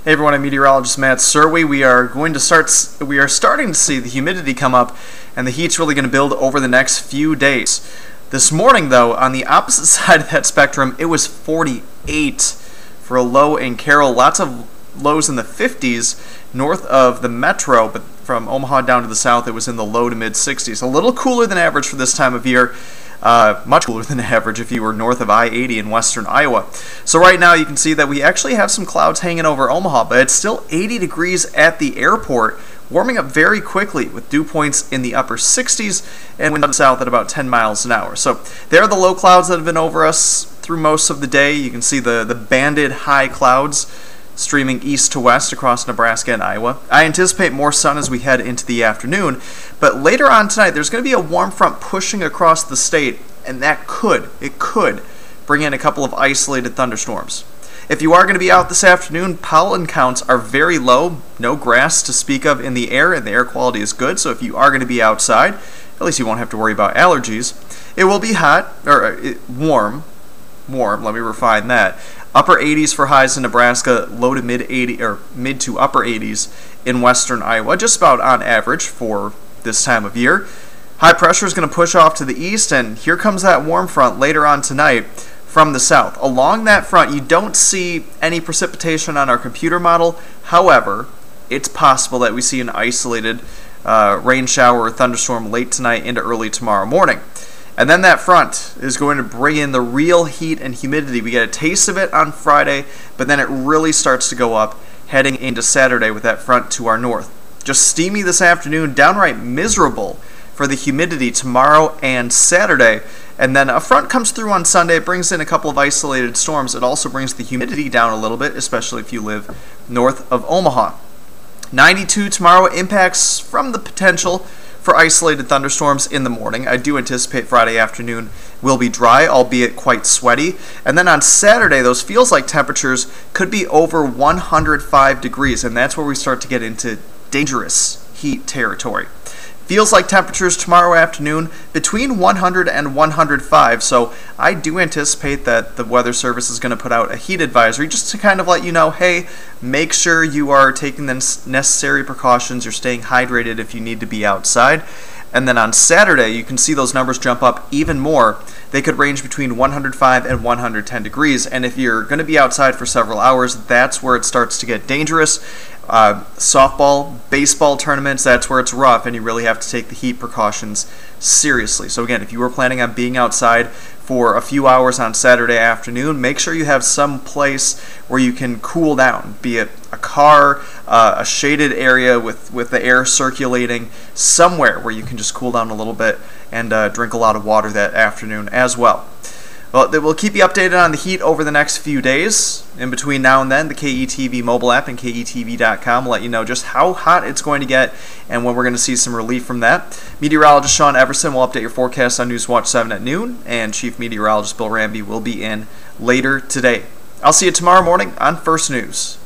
Hey everyone, I'm meteorologist Matt Serwy. We are starting to see the humidity come up, and the heat's really going to build over the next few days. This morning, though, on the opposite side of that spectrum, it was 48 for a low in Carroll. Lots of lows in the 50s north of the metro, but from Omaha down to the south, it was in the low to mid 60s. A little cooler than average for this time of year. Much cooler than average if you were north of I-80 in western Iowa. So right now you can see that we actually have some clouds hanging over Omaha, but it's still 80 degrees at the airport, warming up very quickly with dew points in the upper 60s and wind south at about 10 miles an hour. So there are the low clouds that have been over us through most of the day. You can see the banded high clouds streaming east to west across Nebraska and Iowa. I anticipate more sun as we head into the afternoon, but later on tonight there's going to be a warm front pushing across the state, and that could bring in a couple of isolated thunderstorms. If you are going to be out this afternoon, pollen counts are very low, no grass to speak of in the air, and the air quality is good, so if you are going to be outside, at least you won't have to worry about allergies. It will be hot, or warm, let me refine that. Upper 80s for highs in Nebraska, low to mid 80s or mid to upper 80s in western Iowa, just about on average for this time of year. High pressure is going to push off to the east, and here comes that warm front later on tonight from the south. Along that front, you don't see any precipitation on our computer model. However, it's possible that we see an isolated rain shower or thunderstorm late tonight into early tomorrow morning. And then that front is going to bring in the real heat and humidity. We get a taste of it on Friday, but then it really starts to go up heading into Saturday with that front to our north. Just steamy this afternoon, downright miserable for the humidity tomorrow and Saturday. And then a front comes through on Sunday. It brings in a couple of isolated storms. It also brings the humidity down a little bit, especially if you live north of Omaha. 92 tomorrow, impacts from the potential for isolated thunderstorms in the morning. I do anticipate Friday afternoon will be dry, albeit quite sweaty. And then on Saturday, those feels-like temperatures could be over 105 degrees, and that's where we start to get into dangerous heat territory. Feels-like temperatures tomorrow afternoon between 100 and 105, so I do anticipate that the Weather Service is going to put out a heat advisory just to kind of let you know, hey, make sure you are taking the necessary precautions, you're staying hydrated if you need to be outside. And then on Saturday, you can see those numbers jump up even more. They could range between 105 and 110 degrees, and if you're going to be outside for several hours, that's where it starts to get dangerous. Softball, baseball tournaments, that's where it's rough, and you really have to take the heat precautions seriously. So again, if you were planning on being outside for a few hours on Saturday afternoon, make sure you have some place where you can cool down, be it a car, a shaded area with the air circulating, somewhere where you can just cool down a little bit and drink a lot of water that afternoon as well. Well, we'll keep you updated on the heat over the next few days. In between now and then, the KETV mobile app and KETV.com will let you know just how hot it's going to get and when we're going to see some relief from that. Meteorologist Sean Everson will update your forecast on Newswatch 7 at noon, and Chief Meteorologist Bill Ramby will be in later today. I'll see you tomorrow morning on First News.